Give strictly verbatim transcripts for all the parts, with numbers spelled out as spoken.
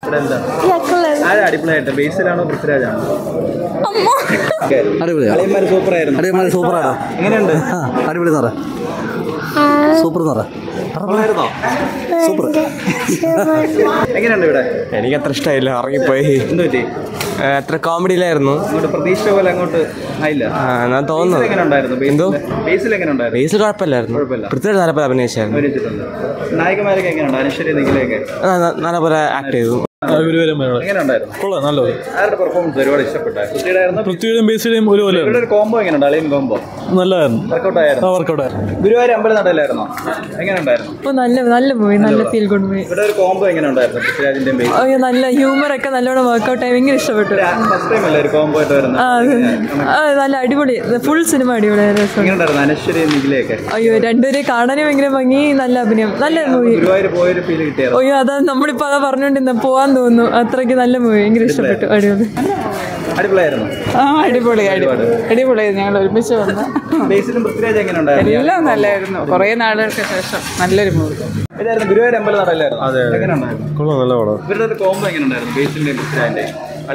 ആരാ അടിപൊളിയായിട്ട് ബേസിലാണോ പൃഥ്വിരാജാണോ? സൂപ്പറാണ് സൂപ്പറാണ്. എങ്ങനെയുണ്ട്? അടിപൊളി സാറേ, സൂപ്പർ സാറേ, സൂപ്പർ. എങ്ങനെയുണ്ട് ഇവിടെ? എനിക്ക് അത്ര ഇഷ്ടമായില്ല, ഇറങ്ങിപ്പോയി. എന്ത് പറ്റി? അത്ര കോമഡിയിലായിരുന്നു. അങ്ങോട്ട് പ്രതീക്ഷ പോലെ അങ്ങോട്ട് ആയില്ല. ഞാൻ തോന്നുന്നു. എങ്ങനെ ഉണ്ടായിരുന്നു? എന്തോ ബേസിൽ എങ്ങനെ ഉണ്ടായിരുന്നു? ബേസിൽ കുഴപ്പമില്ലായിരുന്നു. പൃഥ്വിരാജ് നല്ലപോലെ അഭിനയിച്ചായിരുന്നു. നായികമാരൊക്കെ എങ്ങനെയുണ്ട്? അനശ്വരി നിഖിലയൊക്കെ നല്ലപോലെ ആക്ട് ചെയ്തു. പൃഥ്വിയുടെയും ബേസിയുടെയും ഒരുപോലെ കോംബോ എങ്ങനെയുണ്ട്? അളിയൻ കോംബോ നല്ലതായിരുന്നു. ഗുരുവായൂർ അമ്പലം നടയിലായിരുന്നോ? എങ്ങനെയുണ്ടായിരുന്നു? നല്ല നല്ല മൂവി, നല്ല ഫീൽ ഗുഡ് മൂവി. ഇവിടെ ഒരു കോംബോ എങ്ങനെയുണ്ടായിരുന്നു? പൃഥ്വിരാജിന്റെയും അയ്യോ നല്ല ഹ്യൂമർ ഒക്കെ നല്ലോണം വർക്ക്ഔട്ട് ആയി, ഭയങ്കര ഇഷ്ടപ്പെട്ടു. ഫസ്റ്റ് ടൈം അല്ലേ ഒരു കോംബോ ആയിട്ട് വരുന്നത്? നല്ല അടിപൊളി, ഫുൾ സിനിമ അടിപൊളി. എങ്ങനെയുണ്ടായിരുന്നു അനശ്വരി നിഖിലയൊക്കെ? അയ്യോ രണ്ടുപേരെ കാണാനും ഭയങ്കര ഭംഗി, നല്ല അഭിനയം, നല്ല മൂവി. ഗുരുവായൂർ പോയൊരു ഫീൽ കിട്ടിയായിരുന്നു? അയ്യോ അതാ നമ്മളിപ്പോ അതാ പറഞ്ഞോണ്ടിരുന്ന പോവാൻ തോന്നുന്നു, അത്രയ്ക്ക് നല്ല മൂവി, ഭയങ്കര ഇഷ്ടപ്പെട്ടു. അടിപൊളി അടിപൊളിയായിരുന്നു. ആ അടിപൊളി അടിപൊളിയായിരുന്നു. ഞങ്ങൾ ഒരുമിച്ച് വന്ന് ബേസിലും പൃഥ്വിരാജ് എങ്ങനെ ഉണ്ടായിരുന്നു? എല്ലാം നല്ലായിരുന്നു. കുറേ നാളുകൾക്ക് ശേഷം നല്ലൊരു മൂവി. ഇതായിരുന്നു ഗുരുവായൂർ അമ്പലം നടയിലായിരുന്നു. എങ്ങനെ ഉണ്ടായിരുന്നു? ഇവരുടെ ഒരു കോംബോ എങ്ങനെ ഉണ്ടായിരുന്നു? ബേസിന്റെയും പൃഥ്വിരാജിന്റെയും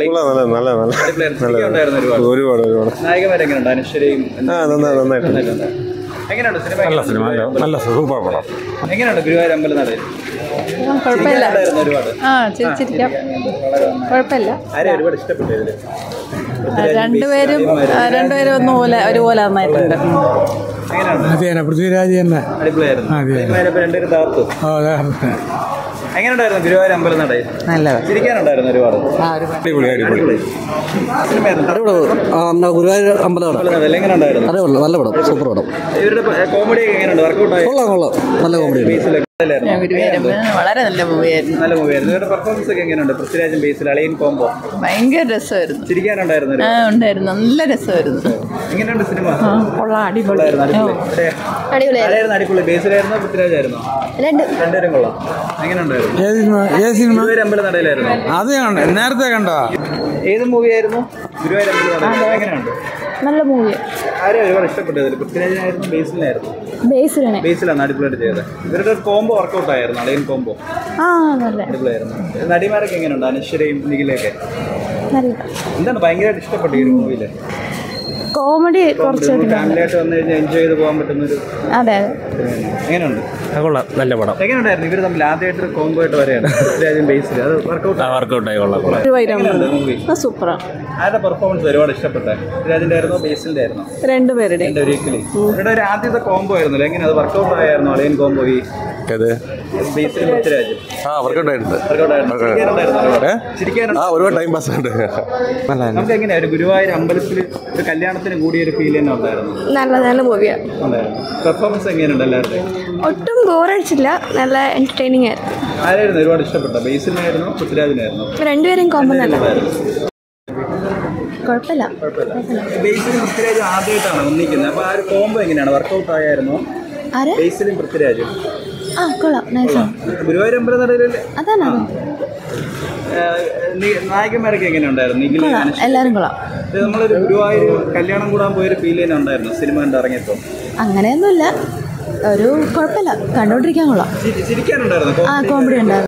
ഒരുപാട് ഒരുപാട് നായികമാരെങ്ങനെയുണ്ട്? അനശ്വരയും എങ്ങനെയുണ്ട് സിനിമ? നല്ല സൂപ്പർ പടം. എങ്ങനെയുണ്ട് ഗുരുവായൂർ അമ്പലം നടയിൽ? കുഴപ്പമില്ല. ഒരുപാട് ആ ചിരിച്ചിരിക്കാം, കുഴപ്പമില്ല. ആരെയും ഒരുപാട് ഇഷ്ടപ്പെട്ടു ഇതില്? രണ്ടുപേരും രണ്ടുപേരും ഒന്നുപോലെ ഒരുപോലെ നന്നായിട്ടുണ്ട്. പൃഥ്വിരാജ് തന്നെ അടിപൊളിയായിരുന്നു. രണ്ടുപേരും താർത്തു. എങ്ങനെയുണ്ടായിരുന്നു ഗുരുവായൂർ അമ്പലം നടയിൽ? നല്ലത്. ചിരിക്കാനുണ്ടായിരുന്നു ഒരുപാട്. ഗുരുവായൂർ അമ്പലം എങ്ങനെ ഉണ്ടായിരുന്നു? നല്ല പടം, സൂപ്പർ പടം. ഇവരുടെ കോമഡി എങ്ങനെയുണ്ട്? വർക്കൗട്ട് ആയി? കൊള്ളാം കൊള്ളാം, നല്ല കോമഡി. വളരെ നല്ല മൂവിയായിരുന്നു. നല്ല മൂവിയായിരുന്നു. ഇവരുടെ പെർഫോമൻസ് ഒക്കെ എങ്ങനെയുണ്ട്? പൃഥ്വിരാജും ബേസിൽ അളിയൻ കോംബോ ഭയങ്കര രസമായിരുന്നു. ചിരിക്കാനുണ്ടായിരുന്നു? ഉണ്ടായിരുന്നു, നല്ല രസമായിരുന്നു. എങ്ങനെയുണ്ട് സിനിമ? കൊള്ളാം, അടിപൊളിയായിരുന്നു. അടിപൊളിയായിരുന്നു. അടിപൊളി. ബേസിലായിരുന്നോ പൃഥ്വിരാജായിരുന്നോ? രണ്ടുപേരും കൊള്ളാം. എങ്ങനെയുണ്ടായിരുന്നു? ഗുരുവായൂർ അമ്പലം നടയിലായിരുന്നു. അത് നേരത്തെ കണ്ടോ? ഏത് മൂവിയായിരുന്നു? ഗുരുവായൂർ അമ്പലം നടയിൽ. എങ്ങനെയുണ്ട്? നല്ല മൂവി. ആരെയും ഒരുപാട് ഇഷ്ടപ്പെട്ടത്? പൃഥ്വിരാജായിരുന്നു ബേസിലായിരുന്നു? ബേസിലാണ്. ബേസിലാണ് അടിപൊളിയായിട്ട് ചെയ്തത്. ഇവരുടെ ഒരു കോംബോ വർക്കൗട്ട് ആയിരുന്നു, അളിയൻ കോംബോ. ആ നല്ല അടിപൊളിയായിരുന്നു. നടിമാരൊക്കെ എങ്ങനെയുണ്ട്? അനശ്വരയും നിഖിലയൊക്കെ നല്ല. എന്താണ് ഭയങ്കരമായിട്ട് ഇഷ്ടപ്പെട്ടു ഈ മൂവിയില്? കോമഡി കുറച്ച് ഫാമിലിയായിട്ട് വന്നു കഴിഞ്ഞാൽ എൻജോയ് ചെയ്ത് പോകാൻ പറ്റുന്നൊരു. അതെ. എങ്ങനെയുണ്ട്? കൊള്ളാം, നല്ല പടം. എങ്ങനെയുണ്ടായിരുന്നു? ഇവർ തമ്മിൽ ആദ്യമായിട്ട് കോംബോ ആയിട്ട് വരെയാണ് പൃഥ്വിരാജും ബേസിൽ. അത് വർക്കൗട്ട് വർക്കൗട്ട് ആയി. കൊള്ളാം. മൂവി സൂപ്പറാണ്. ആരുടെ പെർഫോമൻസ് ഒരുപാട് ഇഷ്ടപ്പെട്ട? പൃഥ്വിരാജിന്റെ ആയിരുന്നോ ബേസിലിന്റെ ആയിരുന്നോ? രണ്ടുപേരുടെ ഒരിക്കലും ഇവരുടെ ഒരു ആദ്യത്തെ കോംബോ ആയിരുന്നല്ലോ. എങ്ങനെ അത് വർക്കൗട്ട് ആയിരുന്നു? അളിയൻ കോംബോ ഈ ബേസിലും പൃഥ്വിരാജും വർക്കൗട്ട് ആയിട്ടുണ്ട്. ഒരുപാട് ടൈം പാസ് ഉണ്ട്. നമുക്ക് എങ്ങനെയാ ഒരു ഗുരുവായൂർ അമ്പലത്തിൽ ഒരു കല്യാണത്തിന് കൂടിയ ഒരു ഫീൽ തന്നെ ഉണ്ടായിരുന്നു? നല്ല നല്ല മൂവിയാണ്. പെർഫോമൻസ് എങ്ങനെയുണ്ട് എല്ലാവരുടെയും? ഒട്ടും ബോറടിച്ചില്ല, നല്ല എന്റർടൈനിങ് ആയിരുന്നു. ആരായിരുന്നു ഒരുപാട് ഇഷ്ടപ്പെട്ട? ബേസിലിനായിരുന്നോ പൃഥ്വിരാജിനായിരുന്നോ? രണ്ടുപേരും കോമ്പോ നല്ല കുഴപ്പമില്ല. ബേസിലും പൃഥ്വിരാജും ആദ്യമായിട്ടാണ് ഒന്നിക്കുന്നത്. അപ്പൊ ആ ഒരു കോംബോ എങ്ങനെയാണ്? വർക്കൗട്ട് ആയിരുന്നു ബേസിലും പൃഥ്വിരാജും? ആ കൊള്ളാം, നൈസാണ്. ഗുരുവായൂർ അമ്പലം നടയിലല്ലേ? അതാണ്. നായകന്മാരൊക്കെ എങ്ങനെ ഉണ്ടായിരുന്നു? എല്ലാവരും കൊള്ളാം. നമ്മളൊരു ഗുരുവായൂർ കല്യാണം കൂടാൻ പോയൊരു ഫീൽ തന്നെ ഉണ്ടായിരുന്നു സിനിമ കണ്ട് ഇറങ്ങിയപ്പോൾ? അങ്ങനെയൊന്നുമില്ല, ഒരു കുഴപ്പമില്ല, കണ്ടോണ്ടിരിക്കാൻ കൊള്ളാം. ചിരിക്കാനുണ്ടായിരുന്നു? ആ കോമഡി ഉണ്ടായിരുന്നു.